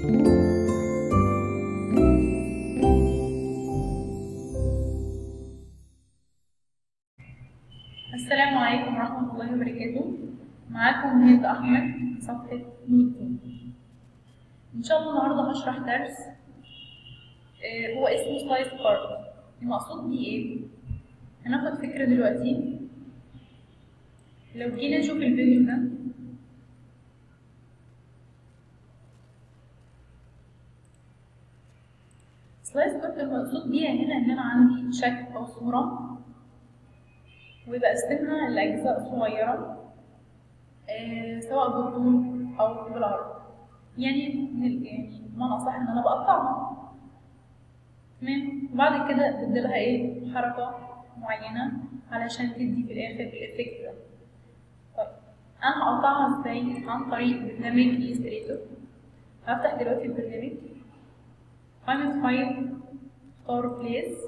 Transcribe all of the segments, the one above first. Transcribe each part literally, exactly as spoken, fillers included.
السلام عليكم ورحمة الله وبركاته. معاكم هند أحمد، صفحة ميتين. إن شاء الله النهاردة هشرح درس آه هو اسمه سلايس كارد. المقصود بيه إيه؟ هناخد فكرة دلوقتي. لو جينا نشوف الفيديو ده، سلايس كارد المقصود بيها هنا إن أنا عندي شكل أو صورة وبقسمها لأجزاء صغيرة، آه سواء بالطول أو بالعرض. يعني يعني بمعنى أصح إن أنا بقطعها، تمام. وبعد كده بديلها إيه؟ حركة معينة علشان تدي في الآخر الإفكت ده. طيب أنا هقطعها إزاي؟ عن طريق برنامج إليستريتور. هفتح دلوقتي البرنامج، هعمل فايل، اختار بليس،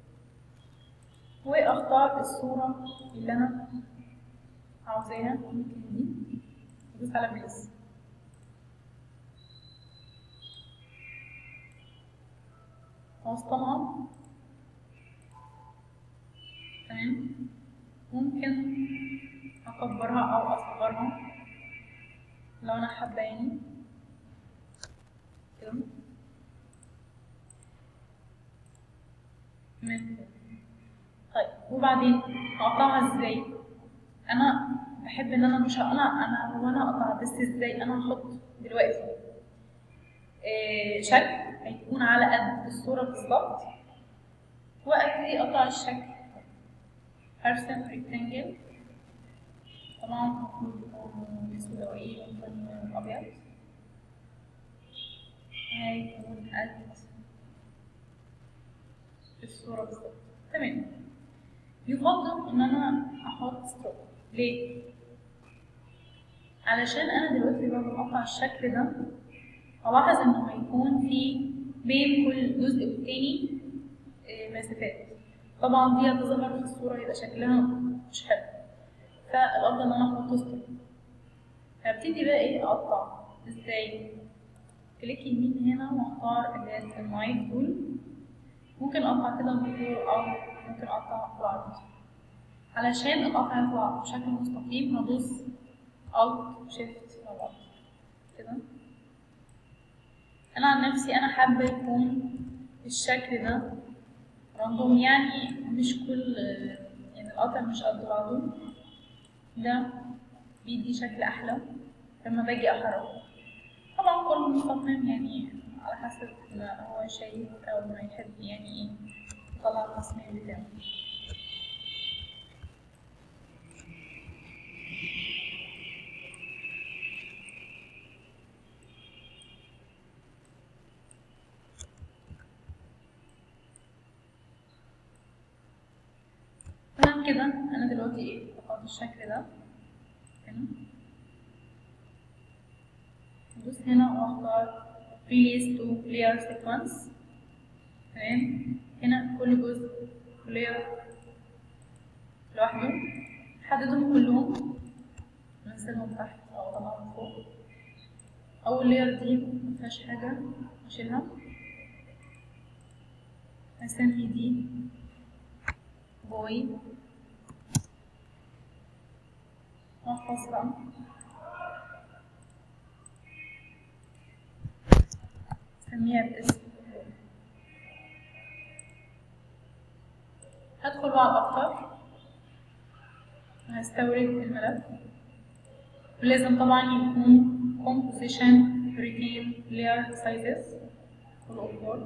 واختار الصورة اللي أنا عاوزاها، ممكن دي، ادوس على بليس. هوصلها، تمام. ممكن أكبرها أو أصغرها لو أنا حابة، يعني كده، تمام. طيب وبعدين هقطعها ازاي؟ انا بحب ان انا مش انا انا هو انا اقطع بس ازاي؟ انا هحط دلوقتي آه شكل هيكون على قد الصوره بالظبط، وابتدي اقطع الشكل. هرسم ريكتانجل، طبعا المفروض يكون اسود او ايه، ممكن ابيض، هيكون قد الصوره بالظبط، تمام. يفضل ان انا احط ستروك. ليه؟ علشان انا دلوقتي لما بقطع الشكل ده هلاحظ انه هيكون في بين كل جزء والتاني مسافات. طبعا دي هتظهر في الصورة، يبقى شكلها مش حلو، فالافضل ان انا احط ستروك. هبتدي بقى ايه اقطع ازاي؟ كليك يمين هنا واختار اداة النايف تول. ممكن اقطع كده بالطول او ممكن اقطع بالعرض. علشان القطع يطلع بشكل مستقيم هدوس Alt Shift مع بعض كده. انا عن نفسي انا حابه يكون الشكل ده راندوم، يعني مش كل يعني القطع مش قد بعضه، ده بيدي شكل احلى لما باجي احركه. طبعا كل مصمم يعني على حسب ما هو شايف او ما يحب يعني ايه يطلع التصميم بتاعه. تمام كده. انا دلوقتي ايه بحط الشكل ده هنا، ادوس هنا واختار release to layer sequence، تمام. هنا كل جزء layer لوحده، حددهم كلهم، انزلهم تحت او اطلعهم فوق. اول layer دي مفيهاش حاجه اشيلها، اسمي دي بوي، واحفظ بقى اسميها باسم. هدخل بقى الاخطر، هستورد الملف، ولازم طبعا يكون composition retain layer sizes full of board.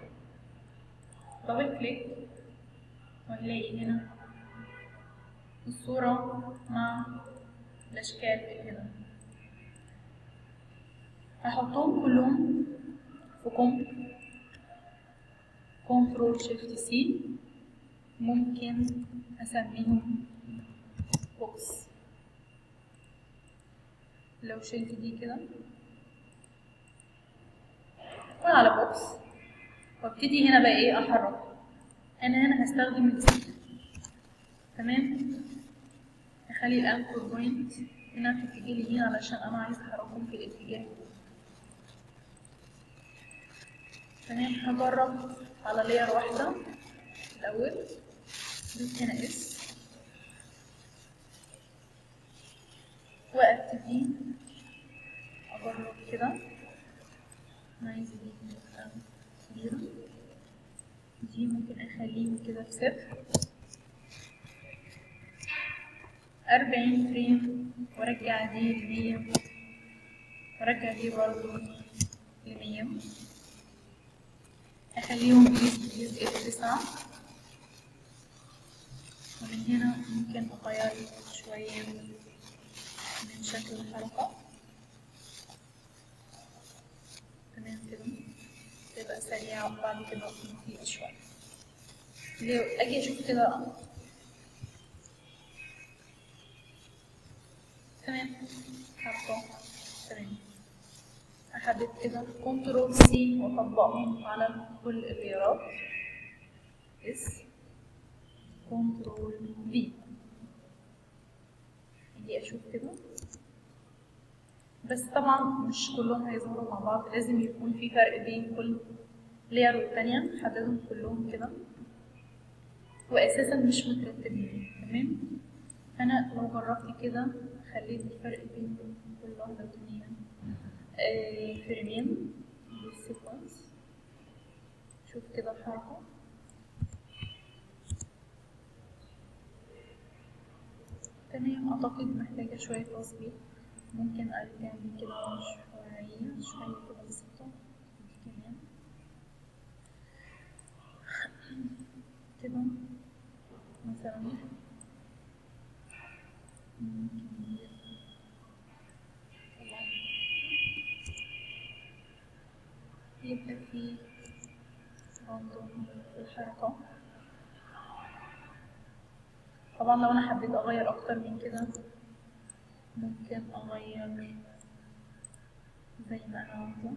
دبل كليك وهنلاقي هنا الصورة مع الأشكال اللي هنا. هحطهم كلهم في كوم كنترول شيفت سي، ممكن أسميهم بوكس. لو شلت دي كده ادخل على بوكس وابتدي هنا بقى ايه احرك. انا هنا هستخدم السي، تمام. هخلي الانكر بوينت هنا في اتجاه اليمين علشان انا عايز احركهم في الاتجاه تمام. هجرب على لاير واحدة الأول، دوس هنا اس وابتدي اجرب كده. انا عايزة دي تبقى كبيرة، دي ممكن اخليهم كده في صفر، أربعين فريم، وارجع دي لمية، وارجع دي برضو لمية، اخليهم بيس بيس اف تسعة، ومن هنا ممكن اغير شوية من شكل الحلقة. تمام كده تبقى سريعة، وبعد كده بطيئة شوية. لو اجي اشوف كده تمام حلقة تمام، احدد كده كنترول سي واطبقهم على كل اللايرات، اس كنترول في، اجي اشوف كده. بس طبعا مش كلهم هيظهروا مع بعض، لازم يكون في فرق بين كل لاير والتانية، نحددهم كلهم كده، واساسا مش مترتبين. تمام. انا لو جربت كده خليت الفرق بين كل واحدة والتانية آه فريمين بالسيكونس، شوف كده الحركة. تمام. اعتقد محتاجة شوية تظبيط، ممكن ارجع دي كده شوية شوية كده بسيطة، دي كمان كده مثلا ممكن يبقى في برضه في الحركة. طبعا لو انا حبيت اغير اكتر من كده ممكن اغير زي ما انا عاوزة.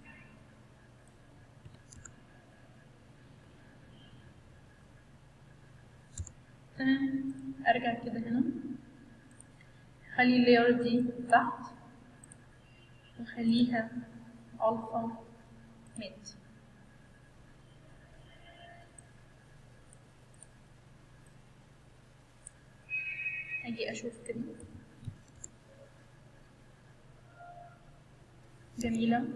تمام. ارجع كده هنا، خلي اللاير دي تحت وخليها الفا ميت. اجي اشوف كده جميلة.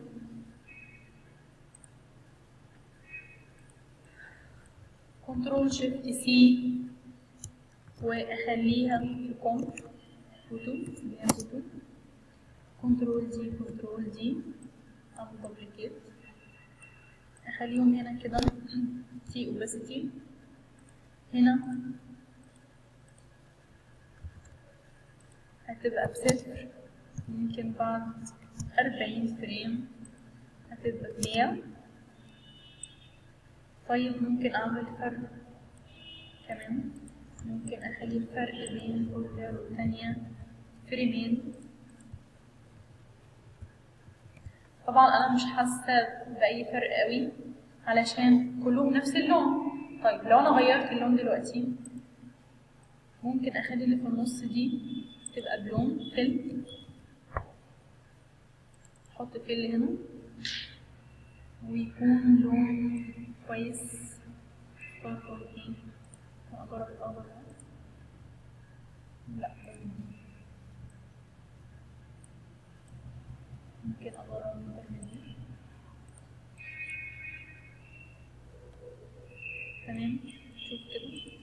كنترول شيفت سي واخليها في كونت فوتو، اللي هي فوتو، كنترول دي كنترول دي او دوبليكيت، اخليهم هنا كده تي اوباسيتي هنا هتبقى بصفر، ممكن بعد أربعين فريم هتبقى بمية. طيب ممكن اعمل فرق كمان، ممكن اخلي الفرق بين كل لاير والتانية فريمين. طبعا انا مش حاسة بأي فرق قوي علشان كلهم نفس اللون. طيب لو انا غيرت اللون دلوقتي ممكن اخلي اللي في النص دي تبقى بلون فيل، احط فيل هنا ويكون لون كويس. اختار ايه؟ اجرب الاخضر ده، لا ممكن اجرب البرمجي. تمام. شوف كده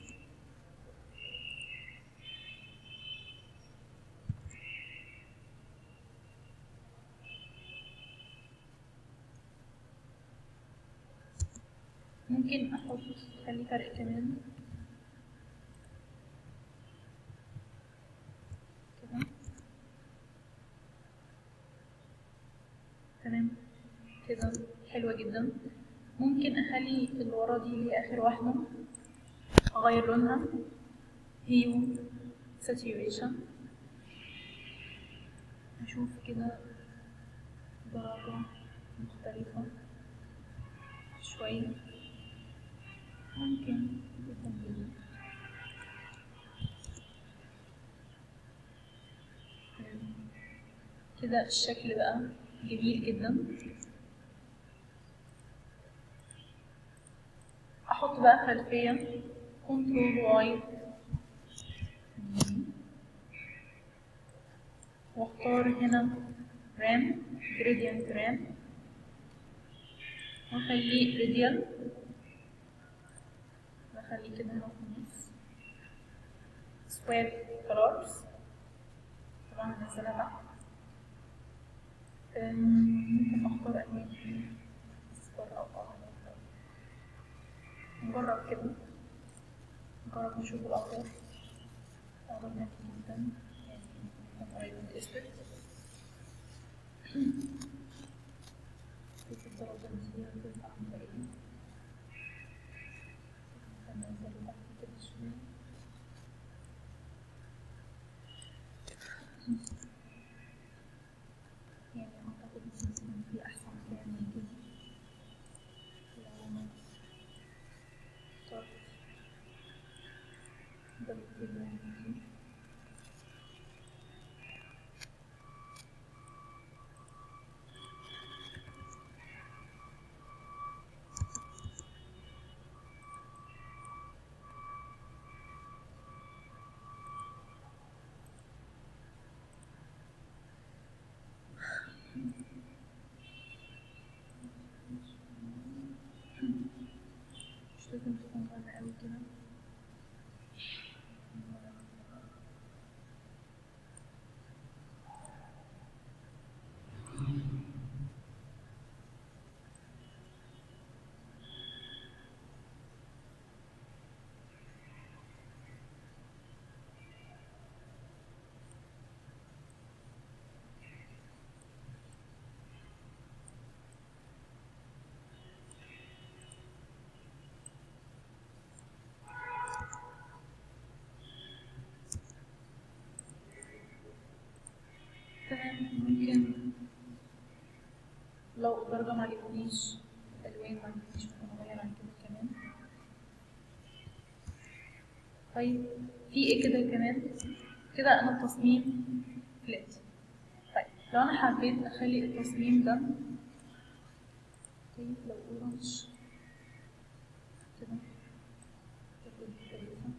ممكن احط خلي فرق كمان كده. تمام كده حلوة جدا. ممكن اخلي اللي ورا دي اللي اخر واحدة اغير لونها هيو ساتيوريشن، اشوف كده درجة مختلفة شوية، ممكن يكون كده الشكل بقى جميل جدا. احط بقى خلفيه كنترول واي واختار هنا رام جريدينت رام واخليه راديال، واخليه كده هنا في النص. سواب كلارز طبعا هنزلها تحت. ممكن اختار الوان اصفر او اخضر، نجرب كده، نجرب نشوف الاخضر. الاخضر جميل جدا يعني، ممكن قريب من الاسود. شوف الدرجة دي هتبقى عاملة ايه. هننزل تحت كده شوية. يعني اعتقد مثلا في احسن كلام من كده. لو انا اخترت درجة الوان دي مش لازم تكون غامقة اوي كده. تمام. ممكن لو الدرجة معجبتنيش، الألوان معجبتنيش، ممكن أغير عن كده كمان. طيب في ايه كده كمان؟ كده أنا التصميم فلات. طيب لو أنا حبيت أخلي التصميم ده، طيب لو أورنج كده تبقى كويسة.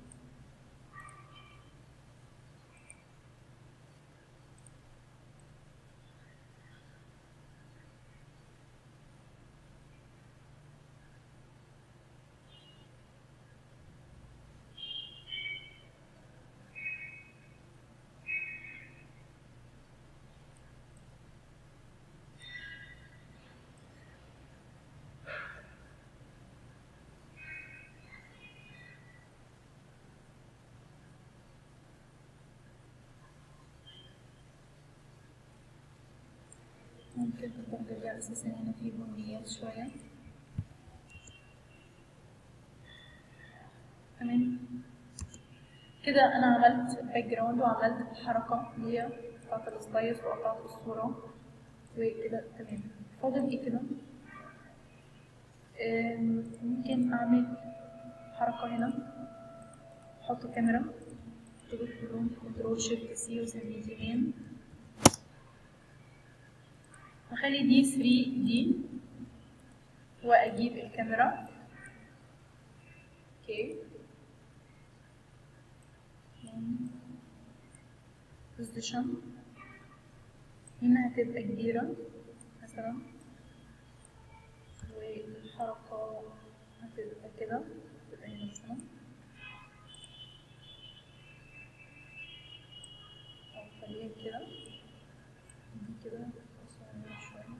ممكن الدرجة دي أساسا هنا في بنيات شوية. تمام كده أنا عملت باك جراوند وعملت الحركة اللي هي بتاعت السلايس وقطعت الصورة وكده. تمام، فاضل ايه كده؟ ممكن أعمل حركة هنا، أحط كاميرا، تضغط كلهم كنترول شيفت سي وسميه دي مين، وأخلي دي ثري دي وأجيب الكاميرا. اوكي بوزيشن هنا هتبقى كبيرة مثلا، والحركة هتبقى كده، تبقى هنا مثلا، أو خليها كده، دي كده قصيرة شوية.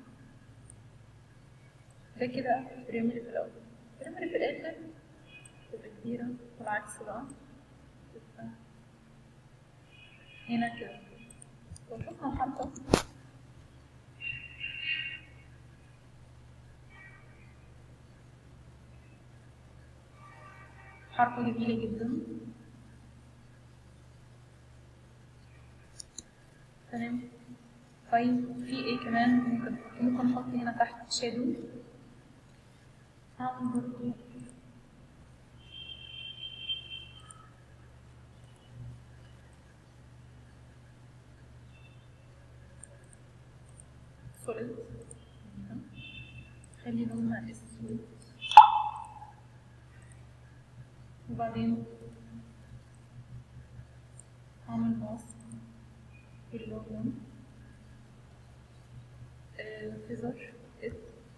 ده كده الفريم اللي في الأول. الفريم اللي في الآخر تبقى كبيرة، والعكس بقى تبقى هنا كده. لو شفنا الحركة حركة جميلة جدا. تمام. طيب في ايه كمان ممكن ممكن نحط هنا تحت شادو. هعمل برضو سوليد، خلي لونها اسود. وبعدين هعمل ماسك باللون فيزر ات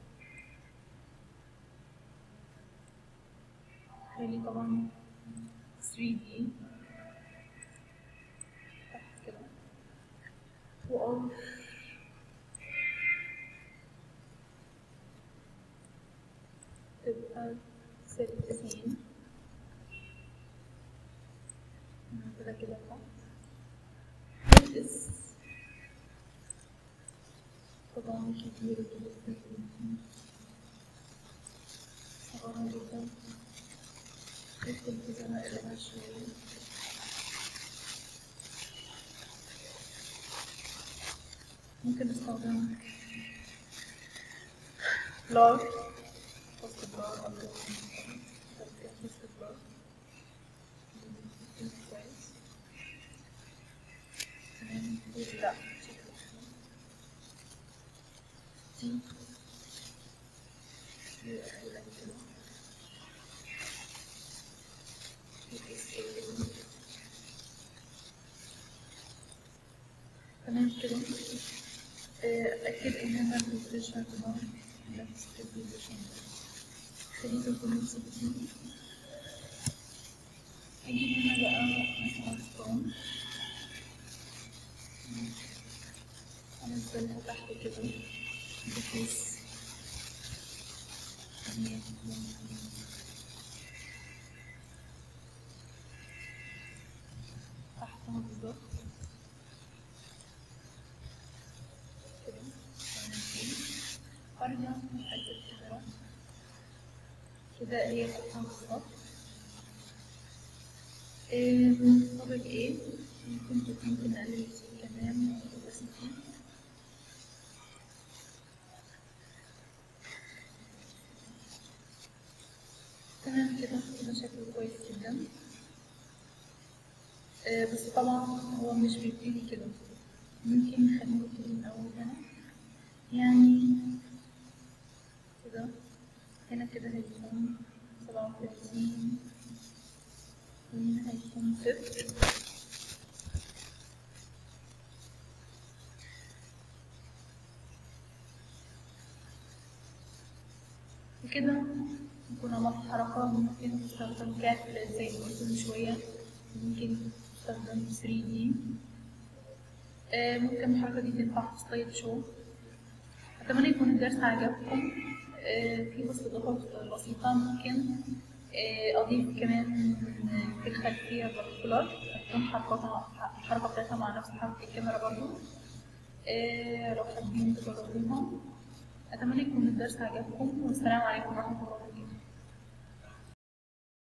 خلي طبعا ثري دي تحت كده وأقف تبقى ست اتنين كده كده تحت بس طبعا كتير جدا صغيرة جدا اكتب كده نقلبها شوية ممكن نستخدم بلار بس بلار أو بس بلار كويس تمام لا دي تمام كده أكد إن أنا البوزيشن ده نفس البوزيشن ده خليته يكون ستين أجيب هنا بقى مثلا ستون أنزلها تحت كده بحيث إن هي تكون تحتها بالظبط كده وأرجع أكد كده كده هي تحتها بالظبط. فاضل ايه؟ ممكن ممكن نقلل كمان بس ستين تمام كده كده شكله كويس جدا. آه بس طبعا هو مش بيبتدي كده، ممكن نخليه يبتدي من أول هنا يعني كده هنا كده هيكون سبعة وتلاتين وهنا هيكون صفر وكده نكون عملت حركة. ممكن تستخدم كاف زي ما قلت من شوية، ممكن تستخدم ثري دي. آه ممكن الحركة دي تنفع في سلايد شو. أتمنى يكون الدرس عجبكم. آه في بس إضافة بسيطة ممكن آه أضيف كمان في الخلفية بارتيكولار تكون حركتها الحركة بتاعتها مع نفس حركة الكاميرا برضو. آه لو حابين تجربوها. أتمنى يكون الدرس عجبكم والسلام عليكم ورحمة الله وبركاته.